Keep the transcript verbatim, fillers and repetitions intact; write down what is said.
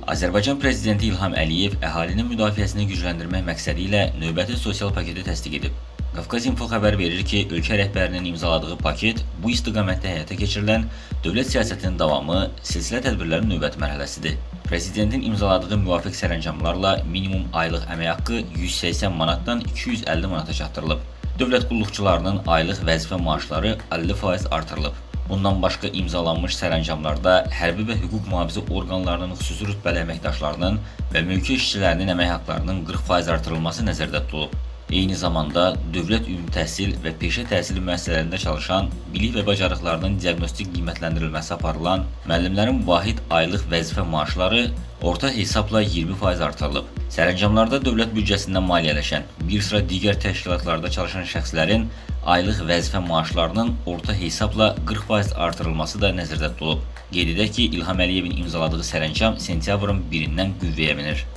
Azərbaycan Prezidenti İlham Əliyev əhalinin müdafiəsini gücləndirmək məqsədi ilə növbəti sosial paketi təsdiq edib. Qafqaz İnfo xəbər verir ki, ölkə rəhbərinin imzaladığı paket bu istiqamətdə həyata keçirilən dövlət siyasətinin davamı, silsilə tədbirlərin növbəti mərhələsidir. Prezidentin imzaladığı müvafiq sərəncamlarla minimum aylıq əmək haqqı yüz səksən manatdan iki yüz əlli manata çatdırılıb. Dövlət qulluqçularının aylıq vəzifə maaşları əlli faiz artırılıb. Bundan başqa imzalanmış sərəncamlarda hərbi və hüquq mühafizə orqanlarının xüsusi rütbəli əməkdaşlarının və mülki işçilərinin əmək haqqlarının qırx faiz artırılması nəzərdə tutulub. Eyni zamanda dövlət ümumi təhsil və peşə təhsili müəssisələrində çalışan, bilik və bacarıqlarının diaqnostik qiymətləndirilməsi aparılan müəllimlərin vahid aylıq vəzifə maaşları orta hesabla iyirmi faiz artırılıb. Sərəncamlarda dövlət büdcəsindən maliyyələşən, bir sıra digər təşkilatlarda çalışan şəxslərin aylıq vəzifə maaşlarının orta hesabla qırx faiz artırılması da nəzərdə tutulub. Qeyd edək ki, İlham Əliyevin imzaladığı sərəncam sentyabrın birindən qüvvəyə minir.